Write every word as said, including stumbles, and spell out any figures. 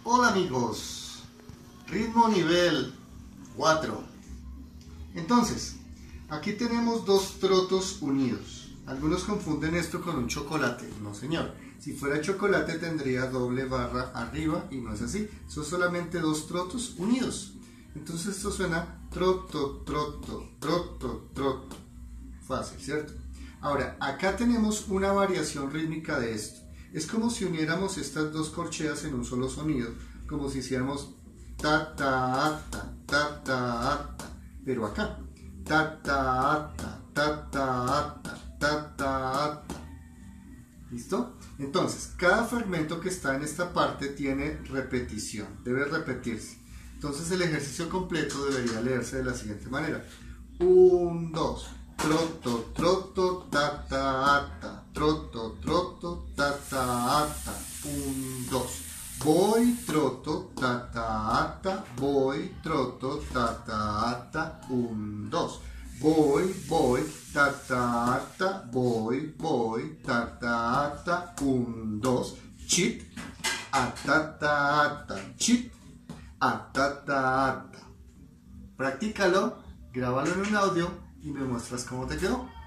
Hola amigos, ritmo nivel cuatro. Entonces, aquí tenemos dos trotos unidos. Algunos confunden esto con un chocolate. No señor, si fuera chocolate tendría doble barra arriba y no es así. Son solamente dos trotos unidos. Entonces esto suena troto, troto, troto, troto. Fácil, ¿cierto? Ahora, acá tenemos una variación rítmica de esto. Es como si uniéramos estas dos corcheas en un solo sonido, como si hiciéramos ta ta ta ta ta ta, pero acá ta ta ta ta ta ta ta ta ta. ¿Listo? Entonces, cada fragmento que está en esta parte tiene repetición, debe repetirse. Entonces el ejercicio completo debería leerse de la siguiente manera: un, dos, troto, troto, ta ta ta, troto, troto, ta ta ta, un, dos. Voy, troto, ta ta ta, voy, troto, ta ta ta, un, dos. Voy, voy, ta ta ta, voy, voy, ta ta ta, un, dos. Chit, a ta ta ta, chit, a ta ta ta. Practícalo, grábalo en un audio y me muestras cómo te quedó.